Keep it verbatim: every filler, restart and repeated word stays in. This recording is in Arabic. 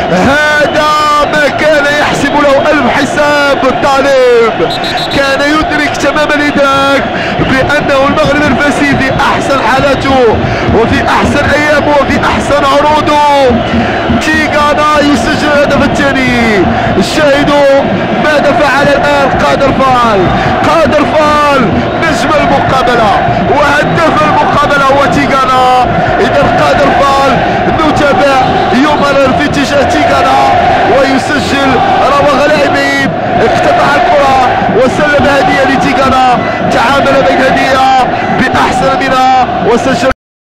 هذا ما كان يحسب له ألف حساب. الطالب كان يدرك تمام الإدراك بأنه المغرب الفاسي في أحسن حالاته وفي أحسن أيامه وفي أحسن عروضه. تيغانا يسجل الهدف الثاني. شاهدوا ماذا فعل الآن قادر فال. قادر فال نجم المقابلة وهدف